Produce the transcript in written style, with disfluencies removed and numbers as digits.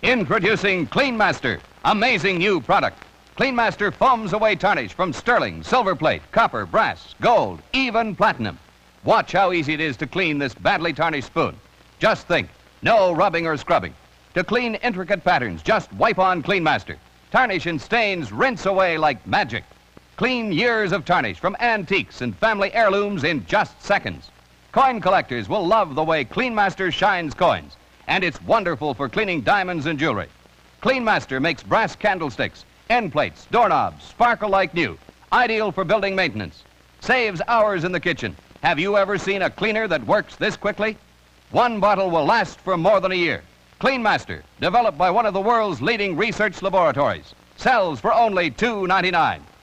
Introducing Clean Master, amazing new product. Clean Master foams away tarnish from sterling, silver plate, copper, brass, gold, even platinum. Watch how easy it is to clean this badly tarnished spoon. Just think, no rubbing or scrubbing. To clean intricate patterns, just wipe on Clean Master. Tarnish and stains rinse away like magic. Clean years of tarnish from antiques and family heirlooms in just seconds. Coin collectors will love the way Clean Master shines coins, and it's wonderful for cleaning diamonds and jewelry. Clean Master makes brass candlesticks, end plates, doorknobs, sparkle like new, ideal for building maintenance. Saves hours in the kitchen. Have you ever seen a cleaner that works this quickly? One bottle will last for more than a year. Clean Master, developed by one of the world's leading research laboratories, sells for only $2.99.